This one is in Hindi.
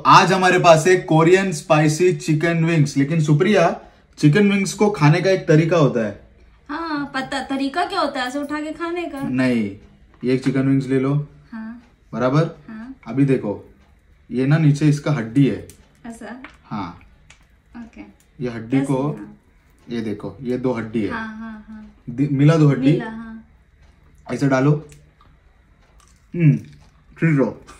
आज हमारे पास है कोरियन स्पाइसी चिकन विंग्स। लेकिन सुप्रिया, चिकन विंग्स को खाने का एक तरीका होता है। हाँ पता, तरीका क्या होता है? ऐसे उठा के खाने का? नहीं, ये एक चिकन विंग्स ले लो। हाँ। बराबर। हाँ। अभी देखो, ये ना नीचे इसका हड्डी है ऐसा? हाँ। ओके। ये हड्डी को, ये देखो, ये 2 हड्डी है। हाँ हाँ हाँ। मिला 2 हड्डी। हाँ। ऐसे डालो। ठीक हो।